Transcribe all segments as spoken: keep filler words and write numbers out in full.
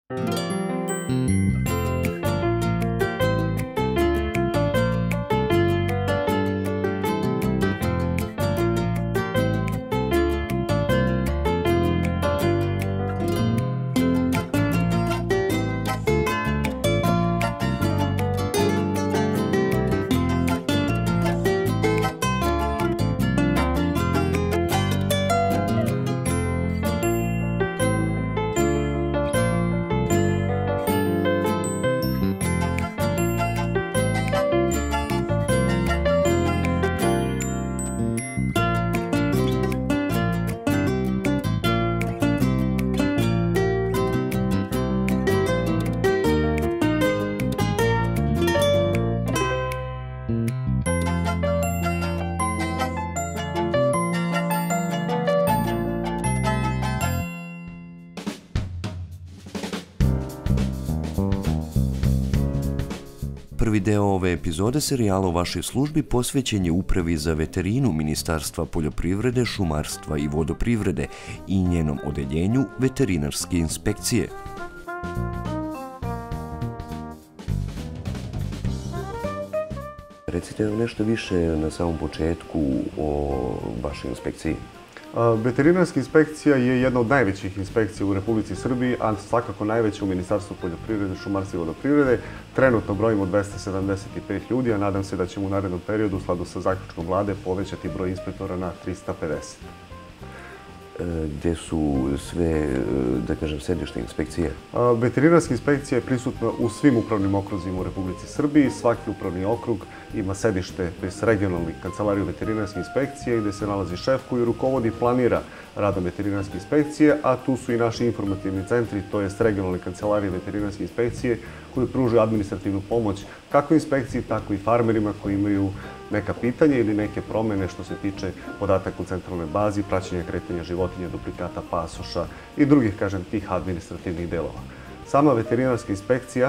Prvi deo ove epizode serijala u vašoj službi posvećen je Upravi za veterinu Ministarstva poljoprivrede, šumarstva i vodoprivrede i njenom odeljenju veterinarske inspekcije. Recite nam nešto više na samom početku o vašoj inspekciji. Veterinarska inspekcija je jedna od najvećih inspekcija u Republici Srbiji, a svakako najveća u Ministarstvu poljoprivrede, šumarstva i vodoprivrede. Trenutno brojimo dvesta sedamdeset pet ljudi, a nadam se da ćemo u narednom periodu u skladu sa zaključkom vlade povećati broj inspektora na trista pedeset. Gde su sve, da kažem, sedište inspekcije? Veterinarska inspekcija je prisutna u svim upravnim okruzima u Republici Srbiji. Svaki upravni okrug ima sedište, to je regionalni kancelariju veterinarske inspekcije, gde se nalazi šef koji rukovodi i planira radom veterinarske inspekcije, a tu su i naši informativni centri, to je regionalne kancelarije veterinarske inspekcije, koji pružaju administrativnu pomoć kako inspekciji, tako i farmerima koji imaju neka pitanja ili neke promene što se tiče podataka u centralnoj bazi, praćenja kretanja životinja, duplikata, pasoša i drugih, kažem, tih administrativnih delova. Sama veterinarska inspekcija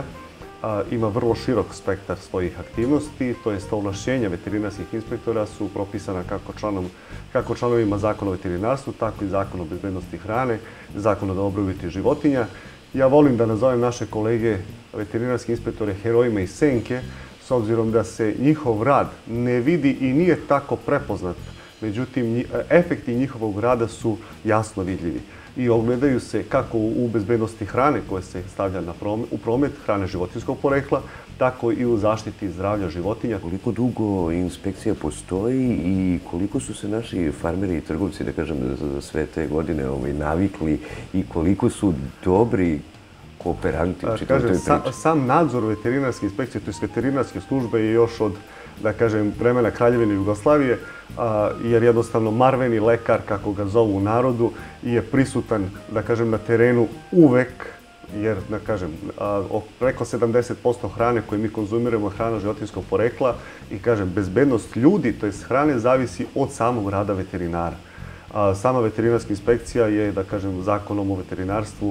ima vrlo širok spektar svojih aktivnosti, to jest ovlašćenja veterinarskih inspektora su propisana kako, članom, kako članovima Zakona o veterinarstvu, tako i Zakona o bezbednosti hrane, Zakona o dobrobiti životinja. Ja volim da nazovem naše kolege veterinarske inspektore herojima iz senke, s obzirom da se njihov rad ne vidi i nije tako prepoznat. Međutim, efekti njihovog rada su jasno vidljivi i ogledaju se kako u bezbednosti hrane koja se stavlja na promet, u promet, hrane životinjskog porekla, tako i u zaštiti zdravlja životinja. Koliko dugo inspekcija postoji i koliko su se naši farmeri i trgovci, da kažem, za sve te godine ovaj, navikli i koliko su dobri kooperanti? Kažem, sam, sam nadzor veterinarske inspekcije, to je veterinarske službe je još od, da kažem, vremena Kraljevine Jugoslavije, a, jer jednostavno marveni lekar, kako ga zovu u narodu, je prisutan, da kažem, na terenu uvek, jer, da kažem, a, preko sedamdeset posto hrane koje mi konzumiramo je hrana životinjskog porekla i, kažem, bezbednost ljudi, to jest hrane, zavisi od samog rada veterinara. Sama veterinarska inspekcija je, da kažem, zakonom o veterinarstvu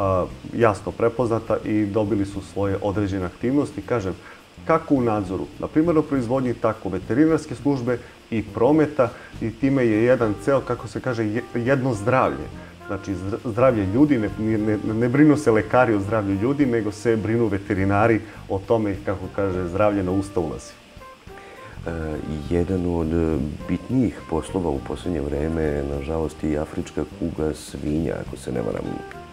jasno prepoznata i dobili su svoje određene aktivnosti. Kažem, kako u nadzoru, na primjer o proizvodnji, tako veterinarske službe i prometa i time je jedan ceo, kako se kaže, jedno zdravlje. Znači, zdravlje ljudi, ne, ne, ne brinu se lekari o zdravlju ljudi, nego se brinu veterinari o tome, kako kaže, zdravlje na usta ulazi. Jedan od bitnijih poslova u posljednje vreme je, nažalost, i afrička kuga svinja, ako se ne varam.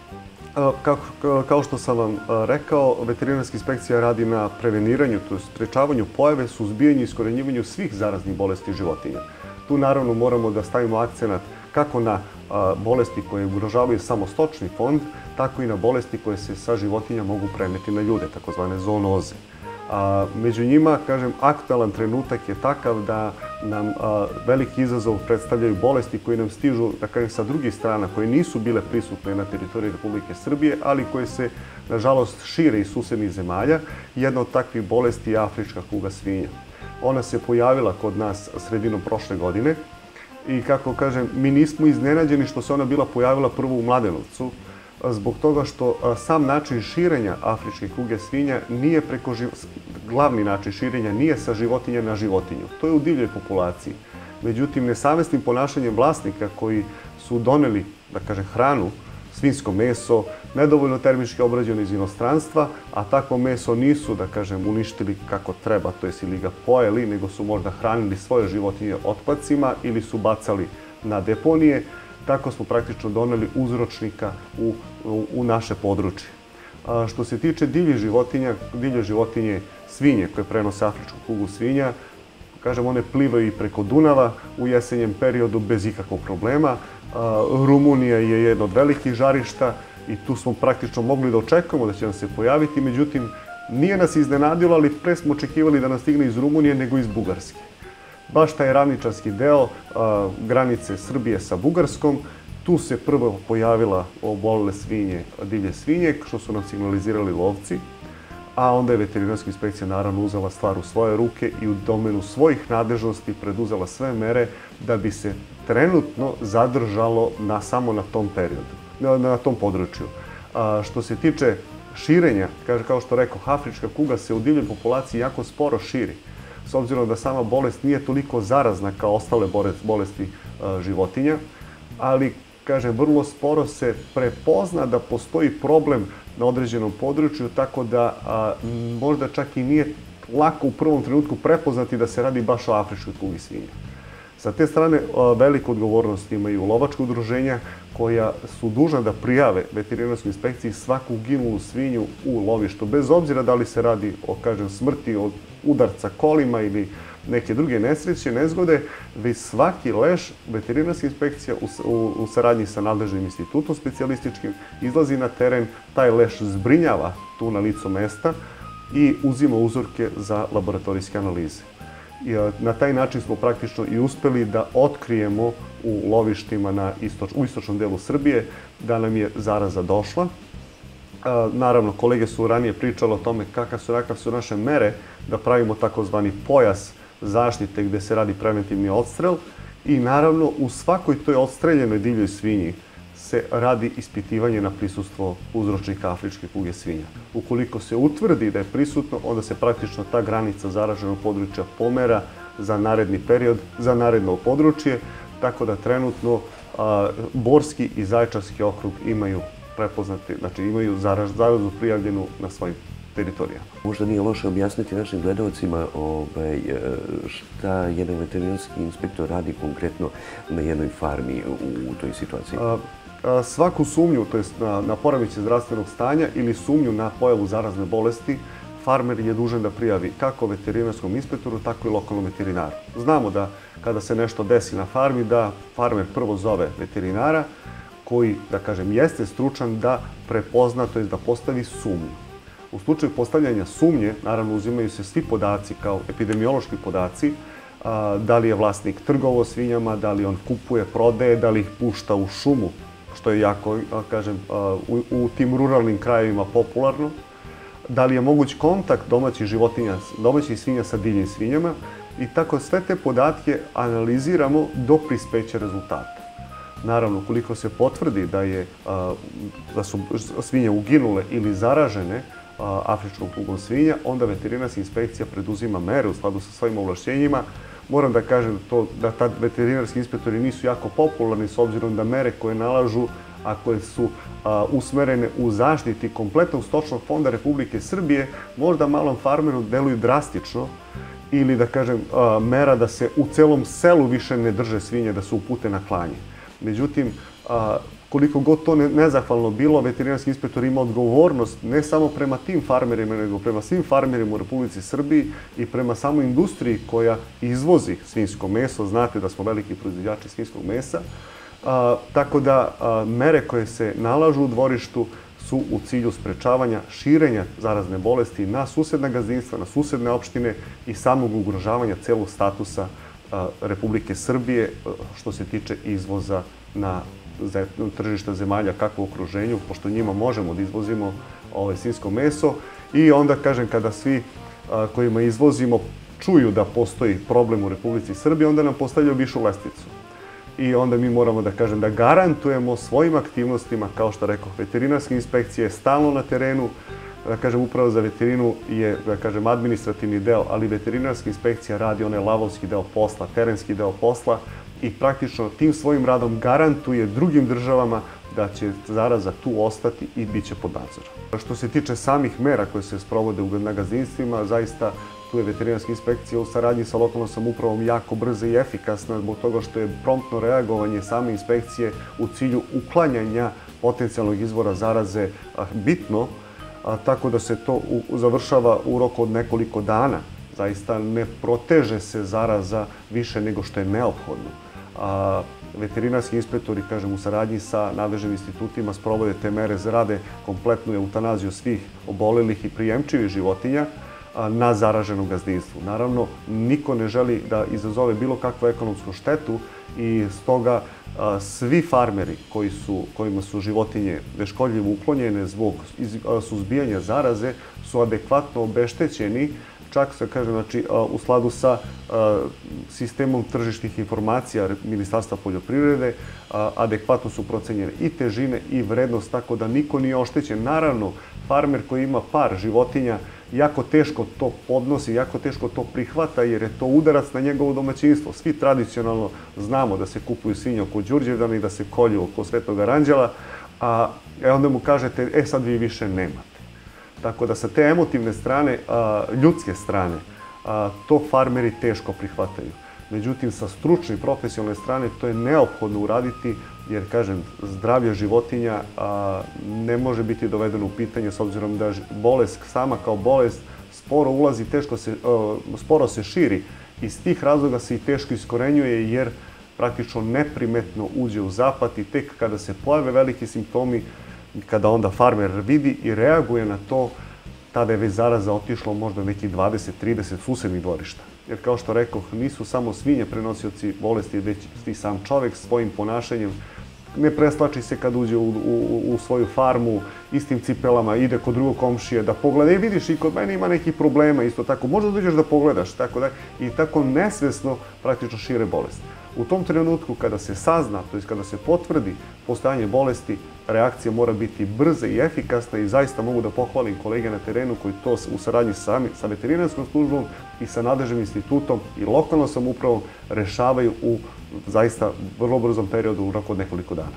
Kako, kao što sam vam rekao, veterinarska inspekcija radi na preveniranju, to je sprečavanju pojave, suzbijanju i iskorenjivanju svih zaraznih bolesti životinja. Tu naravno moramo da stavimo akcenat kako na bolesti koje ugrožavaju samo stočni fond, tako i na bolesti koje se sa životinja mogu preneti na ljude, takozvane zoonoze. A, među njima, kažem, aktualan trenutak je takav da nam a, veliki izazov predstavljaju bolesti koje nam stižu, da kažem, sa drugih strana, koje nisu bile prisutne na teritoriji Republike Srbije, ali koje se, nažalost, šire iz susednih zemalja. Jedna od takvih bolesti je afrička kuga svinja. Ona se pojavila kod nas sredinom prošle godine i, kako kažem, mi nismo iznenađeni što se ona bila pojavila prvo u Mladenovcu, zbog toga što sam način širenja afričke kuge svinja nije preko glavni način širenja nije sa životinja na životinju. To je u divljoj populaciji. Međutim, nesavesnim ponašanjem vlasnika koji su doneli, da kažem, hranu svinjsko meso, nedovoljno termički obrađeno iz inostranstva, a takvo meso nisu, da kažem, uništili kako treba, to jest ili ga pojeli, nego su možda hranili svoje životinje otpacima ili su bacali na deponije. Tako smo praktično doneli uzročnika u, u, u naše područje. A što se tiče divljih životinja, divlje životinje svinje koje prenose afričku kugu svinja, kažem, one plivaju i preko Dunava u jesenjem periodu bez ikakvog problema. Rumunija je jedno od velikih žarišta i tu smo praktično mogli da očekujemo da će nam se pojaviti, međutim, nije nas iznenadilo, ali pre smo očekivali da nas stigne iz Rumunije nego iz Bugarske. Baš taj ravničarski deo granice Srbije sa Bugarskom, tu se prvo pojavila obolele svinje, divlje svinje, što su nam signalizirali lovci, a onda je veterinarska inspekcija naravno uzela stvar u svoje ruke i u domenu svojih nadležnosti preduzela sve mere da bi se trenutno zadržalo na, samo na tom periodu, na, na tom području. A, što se tiče širenja, kaže, kao što rekao, afrička kuga se u divljoj populaciji jako sporo širi, s obzirom da sama bolest nije toliko zarazna kao ostale bolesti a, životinja, ali, kaže, vrlo sporo se prepozna da postoji problem na određenom području, tako da a, možda čak i nije lako u prvom trenutku prepoznati da se radi baš o afričkoj kugi svinja. Sa te strane a, veliku odgovornost imaju lovačka udruženja koja su dužna da prijave veterinarskoj inspekciji svaku ginulu svinju u lovištu, bez obzira da li se radi o, kažem, smrti od udarca kolima ili neke druge nesreće, nezgode, već svaki leš veterinarska inspekcija u, u, u saradnji sa nadležnim institutom specijalističkim izlazi na teren, taj leš zbrinjava tu na licu mesta i uzima uzorke za laboratorijske analize. I, a, na taj način smo praktično i uspeli da otkrijemo u lovištima na istoč, u istočnom delu Srbije da nam je zaraza došla. A, naravno, kolege su ranije pričale o tome kakav su, kakav su naše mere da pravimo takozvani pojas zaštite gde se radi preventivni odstrel i naravno u svakoj toj odstreljenoj divljoj svinji se radi ispitivanje na prisustvo uzročnika afričke kuge svinja. Ukoliko se utvrdi da je prisutno, onda se praktično ta granica zaraženog područja pomera za naredni period, za naredno područje, tako da trenutno a, Borski i Zaječarski okrug imaju prepoznati, znači imaju zarazu prijavljenu na svojim teritorijama. Možda nije loše objasniti našim gledalcima ovaj, šta jedan veterinarski inspektor radi konkretno na jednoj farmi u, u toj situaciji? A, a, svaku sumnju, to jest na, na poremećaj zdravstvenog stanja ili sumnju na pojavu zarazne bolesti, farmer je dužan da prijavi kako veterinarskom inspektoru, tako i lokalnom veterinaru. Znamo da kada se nešto desi na farmi, da farmer prvo zove veterinara koji, da kažem, jeste stručan da prepozna, to jest da postavi sumnju. U slučaju postavljanja sumnje, naravno, uzimaju se svi podaci kao epidemiološki podaci, a, da li je vlasnik trgovao svinjama, da li on kupuje, prodaje, da li ih pušta u šumu, što je jako, a, kažem, a, u, u tim ruralnim krajevima popularno, da li je moguć kontakt domaćih životinja, domaćih svinja sa divljim svinjama i tako sve te podatke analiziramo do prispeća rezultata. Naravno, ukoliko se potvrdi da, je, a, da su svinje uginule ili zaražene afričkom kugom svinja, onda veterinarska inspekcija preduzima mere u skladu sa svojim ovlašćenjima. Moram da kažem to, da tad veterinarski inspektori nisu jako popularni s obzirom da mere koje nalažu, a koje su a, usmerene u zaštiti kompletnog stočnog fonda Republike Srbije, možda malom farmeru deluju drastično ili, da kažem, a, mera da se u celom selu više ne drže svinje, da se upute na klanje. Međutim, a, koliko god to nezahvalno bilo, veterinarski inspektor ima odgovornost ne samo prema tim farmerima, nego prema svim farmerima u Republici Srbiji i prema samoj industriji koja izvozi svinjsko meso. Znate da smo veliki proizvođači svinjskog mesa. A, tako da a, mere koje se nalažu u dvorištu su u cilju sprečavanja širenja zarazne bolesti na susedna gazdinstva, na susedne opštine i samog ugrožavanja celog statusa a, Republike Srbije što se tiče izvoza na tržišta zemalja kako u okruženju, pošto njima možemo da izvozimo ovaj, svinjsko meso. I onda, kažem, kada svi a, kojima izvozimo čuju da postoji problem u Republici Srbiji, onda nam postavljaju višu lestvicu. I onda mi moramo da kažem da garantujemo svojim aktivnostima, kao što rekao, veterinarska inspekcija je stalno na terenu, da kažem, upravo za veterinu je, da kažem, administrativni deo, ali veterinarska inspekcija radi onaj lavovski deo posla, terenski deo posla i praktično tim svojim radom garantuje drugim državama da će zaraza tu ostati i bit će pod nadzorom. Što se tiče samih mera koje se sprovode na gazdinstvima, zaista tu je veterinarska inspekcija u saradnji sa lokalnom samoupravom jako brza i efikasna zbog toga što je promptno reagovanje same inspekcije u cilju uklanjanja potencijalnog izvora zaraze bitno, tako da se to završava u roku od nekoliko dana. Zaista ne proteže se zaraza više nego što je neophodno. Veterinarski inspektori, kažem, u saradnji sa nadležnim institutima sprovode te mere, rade kompletnu eutanaziju svih obolelih i prijemčivih životinja na zaraženom gazdinstvu. Naravno, niko ne želi da izazove bilo kakvu ekonomsku štetu i stoga svi farmeri kojima su životinje neškodljivo uklonjene zbog suzbijanja zaraze su adekvatno obeštećeni, čak se kaže, znači, u skladu sa sistemom tržišnih informacija Ministarstva poljoprivrede, adekvatno su procenjene i težine i vrednost, tako da niko nije oštećen. Naravno, farmer koji ima par životinja jako teško to podnosi, jako teško to prihvata jer je to udarac na njegovo domaćinstvo. Svi tradicionalno znamo da se kupuju svinje oko Đurđevdana i da se kolju oko Svetog Aranđela, a onda mu kažete, e sad vi više nemate. Tako da sa te emotivne strane, ljudske strane, to farmeri teško prihvataju. Međutim, sa stručne i profesionalne strane to je neophodno uraditi jer, kažem, zdravlje životinja ne može biti dovedeno u pitanje s obzirom da bolest sama kao bolest sporo ulazi, sporo se širi. Iz tih razloga se i teško iskorenjuje jer praktično neprimetno uđe u zapad i tek kada se pojave veliki simptomi, kada onda farmer vidi i reaguje na to, tada je već zaraza otišlo možda nekih dvadeset trideset susednih dvorišta. Jer kao što rekoh, nisu samo svinje prenosioci bolesti, već i sam čovek svojim ponašanjem ne preslači se kad uđe u svoju farmu, istim cipelama, ide kod drugog komšije, da pogleda, i vidiš i kod mene ima nekih problema, isto tako, možda dođeš da pogledaš, tako da, i tako nesvesno praktično šire bolest. U tom trenutku kada se sazna, to je kada se potvrdi postojanje bolesti, reakcija mora biti brza i efikasna i zaista mogu da pohvalim kolege na terenu koji to u saradnji sa veterinarskom službom i sa nadležnim institutom i lokalnom samoupravom rešavaju u zaista vrlo brzom periodu u roku od nekoliko dana.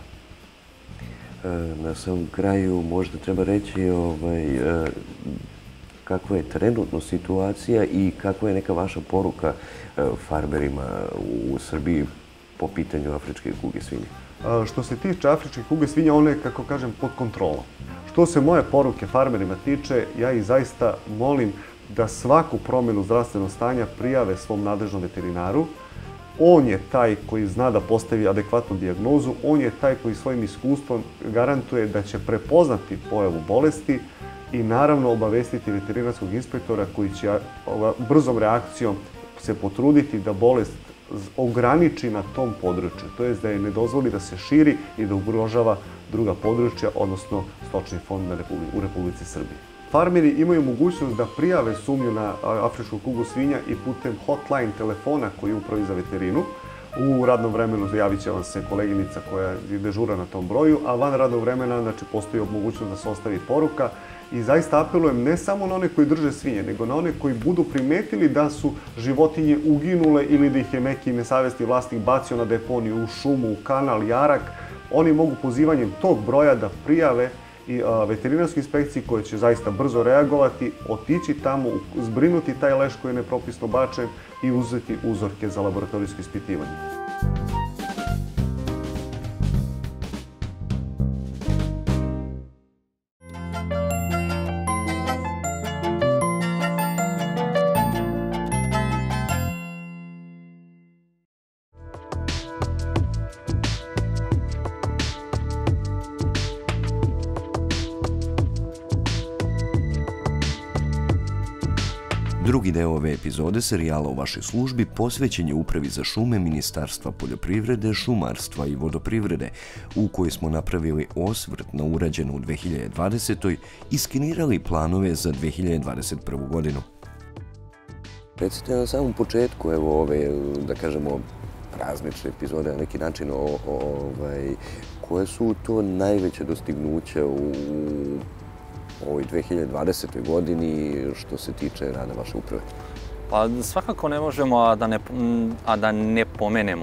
Na samom kraju možda treba reći kakva je trenutno situacija i kakva je neka vaša poruka farmerima u Srbiji po pitanju afričke kuge svinja? Što se tiče afričke kuge svinja, ona je, kako kažem, pod kontrolom. Što se moje poruke farmerima tiče, ja ih zaista molim da svaku promjenu zdravstvenog stanja prijave svom nadležnom veterinaru. On je taj koji zna da postavi adekvatnu dijagnozu, on je taj koji svojim iskustvom garantuje da će prepoznati pojavu bolesti i naravno obavestiti veterinarskog inspektora koji će brzom reakcijom se potruditi da bolest ograniči na tom području, to je da je ne dozvoli da se širi i da ugrožava druga područja, odnosno stočni fond u Republici Srbiji. Farmeri imaju mogućnost da prijave sumnju na afričku kugu svinja i putem hotline telefona koji je upravi za veterinu. U radnom vremenu javit će vam se koleginica koja je dežura na tom broju, a van radnog vremena znači, postoji mogućnost da se ostavi poruka. I zaista apelujem ne samo na one koji drže svinje, nego na one koji budu primetili da su životinje uginule ili da ih je neki nesavesni vlasnik bacio na deponiju, u šumu, u kanal, jarak. Oni mogu pozivanjem tog broja da prijave i veterinarskoj inspekciji koja će zaista brzo reagovati, otići tamo, zbrinuti taj leš koji je nepropisno bačen i uzeti uzorke za laboratorijsko ispitivanje. Drugi deo ove epizode serijala U vašoj službi posvećen je Upravi za šume Ministarstva poljoprivrede, šumarstva i vodoprivrede, u kojoj smo napravili osvrt na urađeno u dve hiljade dvadesetoj i skenirali planove za dve hiljade dvadeset prvu. godinu. Recite na samom početku evo ove, da kažemo, različite epizode na neki način, koje su to najveće dostignuće u ovoj dve hiljade dvadesetoj. godini što se tiče rada vaše uprave? Pa svakako ne možemo, a da ne pomenemo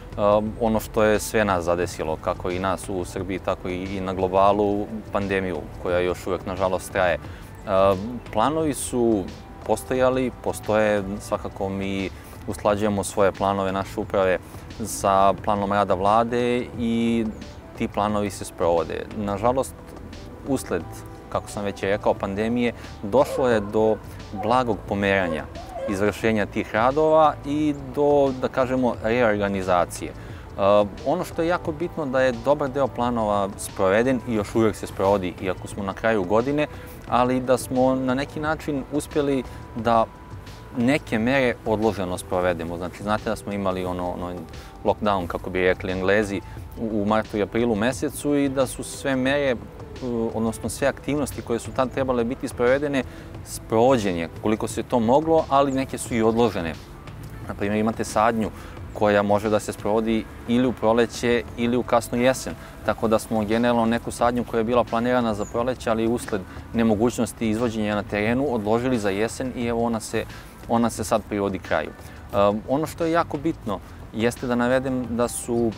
ono što je sve nas zadesilo, kako i nas u Srbiji, tako i na globalu, pandemiju koja još uvijek nažalost traje. Planovi su postojali, postoje, svakako mi usklađujemo svoje planove naše uprave sa planom rada vlade i ti planovi se sprovode. Nažalost, usled, kako sam već rekao, pandemije, došlo je do blagog pomeranja izvršenja tih radova i do, da kažemo, reorganizacije. Ono što je jako bitno da je dobar deo planova sproveden i još uvijek se sprovodi, iako smo na kraju godine, ali da smo na neki način uspjeli da neke mere odloženo sprovedemo. Znači, znate da smo imali ono, ono lockdown, kako bi rekli Englezi, u martu i aprilu mesecu i da su sve mere, odnosno sve aktivnosti koje su tad trebale biti sprovedene, sprovođenje, koliko se to moglo, ali neke su i odložene. Naprimjer, imate sadnju koja može da se sprovodi ili u proleće ili u kasnu jesen. Tako da smo generalno neku sadnju koja je bila planirana za proleće, ali usled nemogućnosti izvođenja na terenu, odložili za jesen i evo ona se, ona se sad privodi kraju. Ono što je jako bitno jeste da navedem da su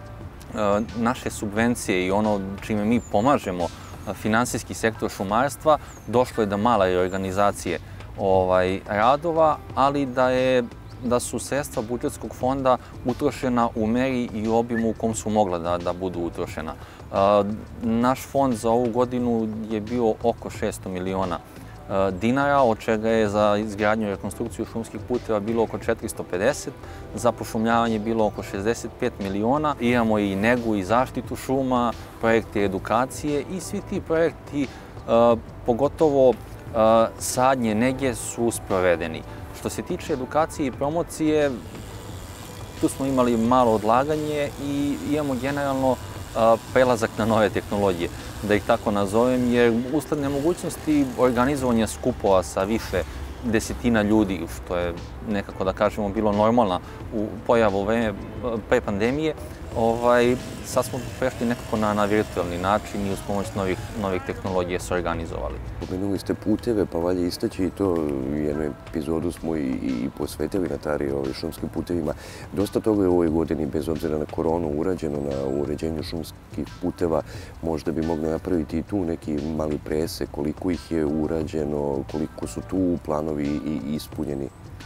naše subvencije i ono čime mi pomažemo finansijski sektor šumarstva, došlo je do male reorganizacije radova, ali da je da su sredstva budžetskog fonda utrošena u meri i obimu u kom su mogla da, da budu utrošena. Naš fond za ovu godinu je bio oko šesto miliona dinara, od čega je za izgradnju i rekonstrukciju šumskih puteva bilo oko četiristo pedeset, za pošumljavanje bilo oko šezdeset pet miliona. Imamo i negu i zaštitu šuma, projekte edukacije i svi ti projekti, pogotovo sadnje nege, su sprovedeni. Što se tiče edukacije i promocije, tu smo imali malo odlaganje i imamo generalno prelazak na nove tehnologije, da ih tako nazovem, jer usled nemogućnosti organizovanja skupova sa više desetina ljudi, što je nekako, da kažemo, bilo normalna u pojavu pre pandemije, sad smo prešli nekako na virtualni način i uz pomoć novih tehnologije se organizovali. Pomenuli ste puteve, pa valja istaći i to, jednu epizodu smo i posvetili na tari šumskim putevima. Dosta toga je u ovoj godini, bez obzira na koronu, urađeno na uređenju šumskih puteva. Možda bi mogli napraviti i tu neki mali presek, koliko ih je urađeno, koliko su tu planovi ispunjeni.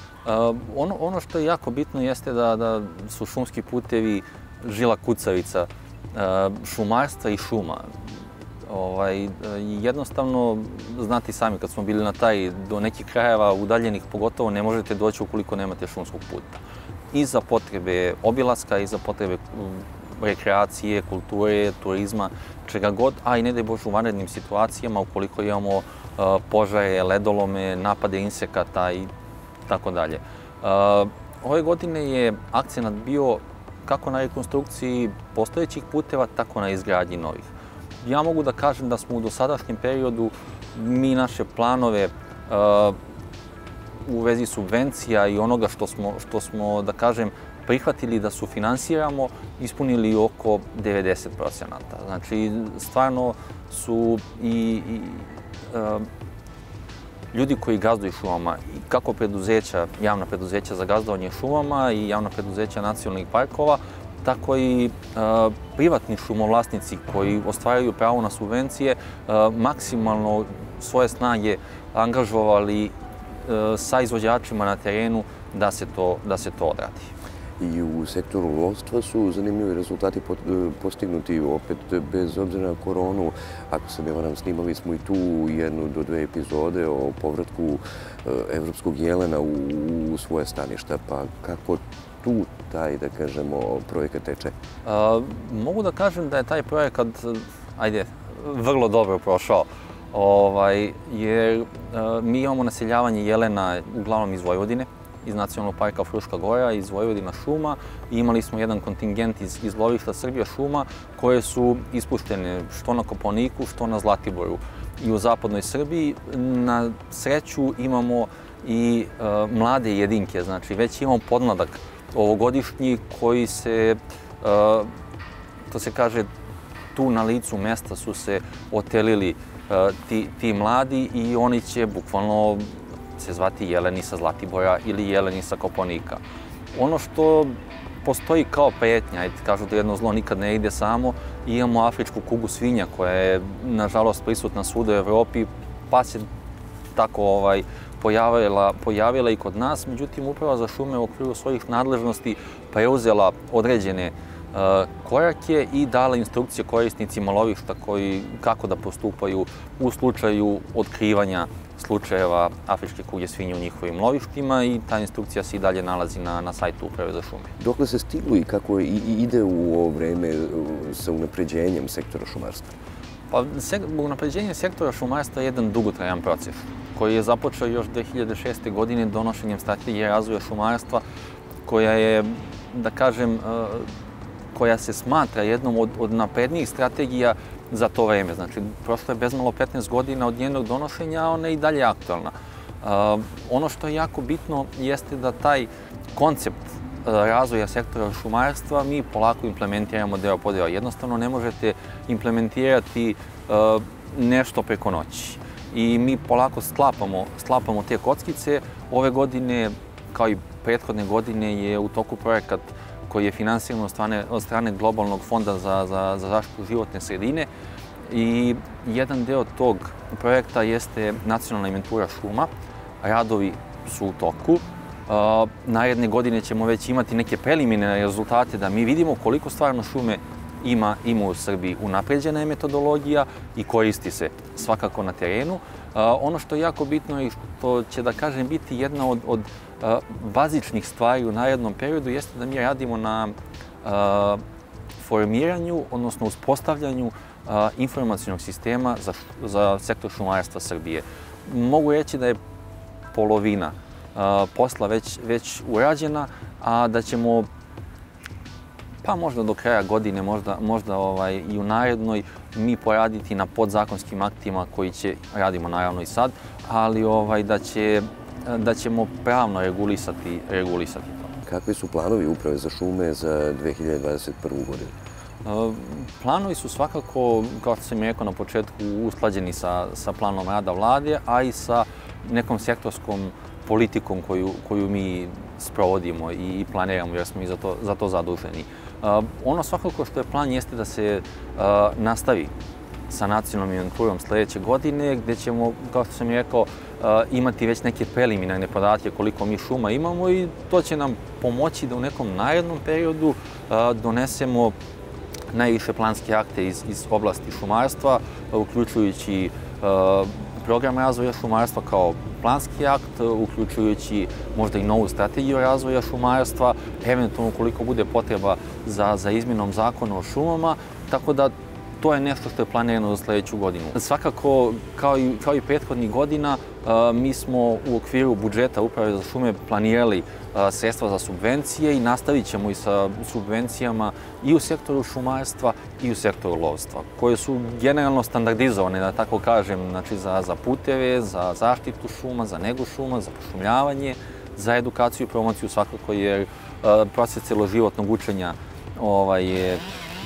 Ono što je jako bitno jeste da su šumski putevi žila kucavica šumarstva i šuma. Jednostavno, znate sami, kad smo bili na taj, do nekih krajeva udaljenih pogotovo ne možete doći ukoliko nemate šumskog puta. I za potrebe obilaska, i za potrebe rekreacije, kulture, turizma, čega god, a i ne daj Bože u vanrednim situacijama, ukoliko imamo požare, ledolome, napade insekata i tako dalje. Ove godine je akcenat bio kako na rekonstrukciji postojećih puteva, tako na izgradnji novih. Ja mogu da kažem da smo u dosadašnjem periodu mi naše planove u vezi subvencija i onoga što smo, da kažem, prihvatili da sufinansiramo, ispunili oko devedeset procenata. Znači, stvarno su i ljudi koji gazduju šumama, kako preduzeća, javna preduzeća za gazdovanje šumama i javna preduzeća nacionalnih parkova, tako i privatni šumovlasnici koji ostvaraju pravo na subvencije, maksimalno svoje snage angažovali sa izvođačima na terenu da se to odradi. I u sektoru lovstva su zanimljivi rezultati postignuti opet bez obzira na koronu. Ako se ne varam, snimali smo i tu jednu do dve epizode o povratku evropskog jelena u svoje staništa. Pa kako tu taj, da kažemo, projekat teče? Mogu da kažem da je taj projekat, ajde, vrlo dobro prošao. Jer mi imamo naseljavanje jelena uglavnom iz Vojvodine, iz Nacionalnog parka Fruška Gora, iz Vojvodina šuma. Imali smo jedan kontingent iz lovišta Srbija šuma koje su ispuštene što na Kopaoniku, što na Zlatiboru i u zapadnoj Srbiji. Na sreću imamo i mlade jedinke, znači već imamo podmladak ovogodišnji koji se, to se kaže, tu na licu mesta su se otelili ti mladi i oni će bukvalno se zvati jeleni sa Zlatibora ili jeleni sa Kopaonika. Ono što postoji kao prijetnja, ajde, kažu da jedno zlo nikad ne ide samo, i imamo afričku kugu svinja koja je, nažalost, prisutna svuda u Evropi, pa se tako ovaj, pojavila, pojavila i kod nas. Međutim, Uprava za šume u okviru svojih nadležnosti preuzela određene uh, korake i dala instrukcije korisnicima lovišta koji, kako da postupaju u slučaju otkrivanja slučajeva afričke kuge svinje u njihovim lovištima, i ta instrukcija se i dalje nalazi na, na sajtu Uprave za šume. Dokle se stiglo i kako i, i ide u ovo vreme sa unapređenjem sektora šumarstva? Pa, unapređenje sektora šumarstva je jedan dugotrajan proces koji je započeo još dve hiljade šeste. godine donošenjem strategije razvoja šumarstva, koja je, da kažem, koja se smatra jednom od, od naprednijih strategija za to vreme. Znači, prošlo je bezmalo petnaest godina od njenog donošenja, a ona je i dalje aktualna. Uh, ono što je jako bitno jeste da taj koncept uh, razvoja sektora šumarstva mi polako implementiramo deo po deo. Jednostavno ne možete implementirati uh, nešto preko noći. I mi polako sklapamo, sklapamo te kockice. Ove godine, kao i prethodne godine, je u toku projekat koji je finansiran od strane, od strane Globalnog fonda za, za, za zaštitu životne sredine, i jedan deo tog projekta jeste nacionalna inventura šuma. Radovi su u toku. Uh, naredne godine ćemo već imati neke preliminarne rezultate da mi vidimo koliko stvarno šume ima, ima u Srbiji. Unapređena je metodologija i koristi se svakako na terenu. Uh, ono što je jako bitno i što će, da kažem, biti jedna od, od uh, bazičnih stvari u narednom periodu jeste da mi radimo na uh, formiranju, odnosno uspostavljanju uh, informacionog sistema za, za sektor šumarstva Srbije. Mogu reći da je polovina uh, posla već, već urađena, a da ćemo pa možda do kraja godine, možda, možda ovaj, i u narednoj, mi poraditi na podzakonskim aktima koji će, radimo naravno i sad, ali ovaj, da, će, da ćemo pravno regulisati, regulisati to. Kakvi su planovi Uprave za šume za dve hiljade dvadeset prvu. godinu? Uh, planovi su svakako, kao što sam rekao na početku, usklađeni sa, sa planom rada vlade, a i sa nekom sektorskom politikom koju, koju mi sprovodimo i planiramo, jer smo i za to, za to zaduženi. Uh, ono svakako što je plan jeste da se uh, nastavi sa nacionalnom inventurom sljedeće godine, gdje ćemo, kao što sam rekao, uh, imati već neke preliminarne podatke koliko mi šuma imamo, i to će nam pomoći da u nekom narednom periodu uh, donesemo najviše planske akte iz, iz oblasti šumarstva, uključujući uh, program razvoja šumarstva kao planski akt, uključujući možda i novu strategiju razvoja šumarstva, eventualno koliko bude potreba za, za izmjenom zakona o šumama, tako da to je nešto što je planirano za sljedeću godinu. Svakako, kao i, kao i prethodnih godina, mi smo u okviru budžeta Uprave za šume planirali sredstva za subvencije i nastavit ćemo i sa subvencijama i u sektoru šumarstva i u sektoru lovstva, koje su generalno standardizovane, da tako kažem, znači za, za puteve, za zaštitu šuma, za negu šuma, za pošumljavanje, za edukaciju i promociju svakako, jer proces celoživotnog učenja ovaj, je,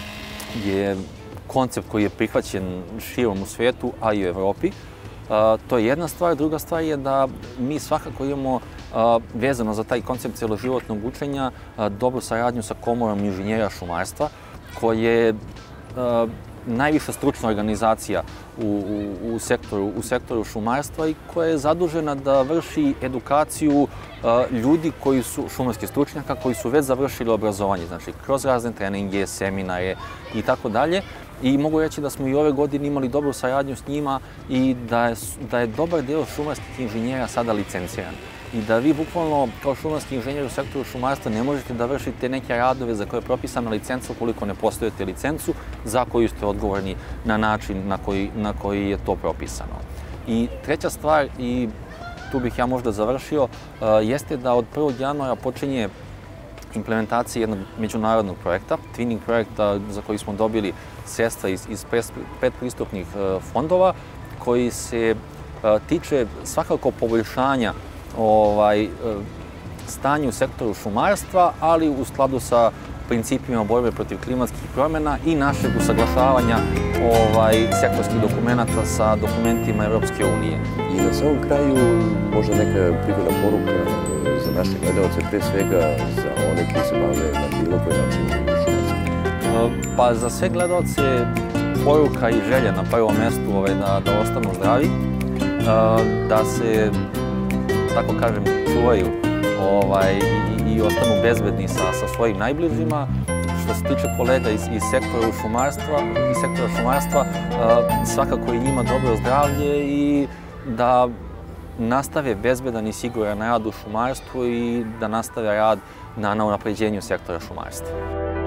je koncept koji je prihvaćen širom u svijetu, a i u Evropi. Uh, to je jedna stvar. Druga stvar je da mi svakako imamo uh, vezano za taj koncept celoživotnog učenja uh, dobru saradnju sa Komorom inženjera šumarstva, koja je uh, najviša stručna organizacija u, u, u, sektoru, u sektoru šumarstva i koja je zadužena da vrši edukaciju uh, ljudi koji su šumarski stručnjaka, koji su već završili obrazovanje, znači kroz razne treninge, seminare i tako dalje. I mogu reći da smo i ove godine imali dobru saradnju s njima i da je, da je dobar deo šumarskih inženjera sada licenciran. I da vi bukvalno kao šumarski inženjer u sektoru šumarstva ne možete da vršite neke radove za koje je propisana licenca ukoliko ne postojete licencu za koju ste odgovorni na način na koji, na koji je to propisano. I treća stvar, i tu bih ja možda završio, jeste da od prvog januara počinje implementacija jednog međunarodnog projekta, twinning projekta za koji smo dobili sredstva iz, iz predpristupnih fondova, koji se tiče svakako poboljšanja ovaj, stanja u sektoru šumarstva, ali u skladu sa principima borbe protiv klimatskih promjena i našeg usaglašavanja ovaj, sektorskih dokumenata sa dokumentima Evropske unije. I na samom kraju možda neka privredna poruka za naše gledalce, pre svega za one koji se bave na bilo koji način šumarstvom? Pa za sve gledalce poruka i želja na prvom mjestu da ostanu zdravi, da se, tako kažem, čuvaju i ostanu bezbedni sa svojim najbližima. Što se tiče kolega iz sektora šumarstva, svakako i njima dobro zdravlje i da nastave bezbedan i siguran rad u šumarstvu i da nastave rad na unapređenju sektora šumarstva.